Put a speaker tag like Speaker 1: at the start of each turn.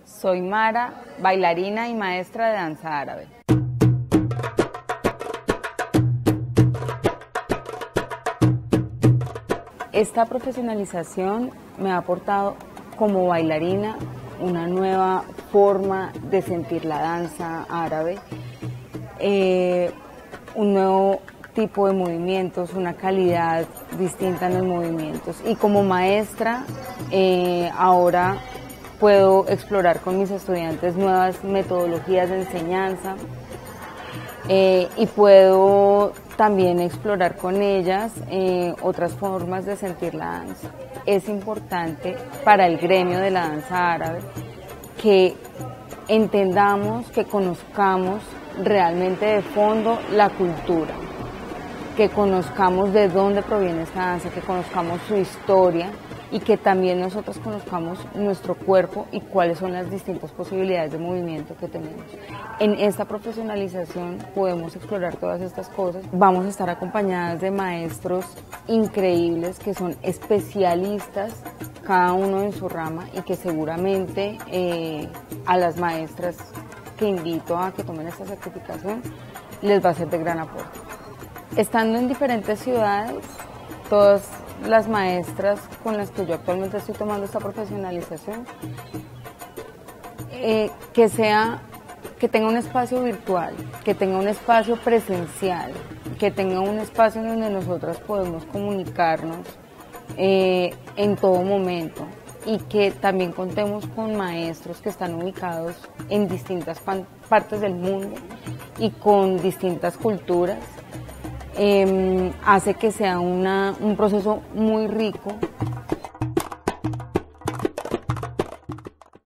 Speaker 1: Soy Mara, bailarina y maestra de danza árabe. Esta profesionalización me ha aportado como bailarina una nueva forma de sentir la danza árabe, un nuevo tipo de movimientos, una calidad distinta en los movimientos. Y como maestra, ahora puedo explorar con mis estudiantes nuevas metodologías de enseñanza y puedo también explorar con ellas otras formas de sentir la danza. Es importante para el gremio de la danza árabe que entendamos, que conozcamos realmente de fondo la cultura, que conozcamos de dónde proviene esta danza, que conozcamos su historia y que también nosotros conozcamos nuestro cuerpo y cuáles son las distintas posibilidades de movimiento que tenemos. En esta profesionalización podemos explorar todas estas cosas. Vamos a estar acompañadas de maestros increíbles que son especialistas, cada uno en su rama, y que seguramente a las maestras que invito a que tomen esta certificación les va a ser de gran aporte. Estando en diferentes ciudades, todas las maestras con las que yo actualmente estoy tomando esta profesionalización, que tenga un espacio virtual, que tenga un espacio presencial, que tenga un espacio en donde nosotras podemos comunicarnos en todo momento, y que también contemos con maestros que están ubicados en distintas partes del mundo y con distintas culturas. Hace que sea un proceso muy rico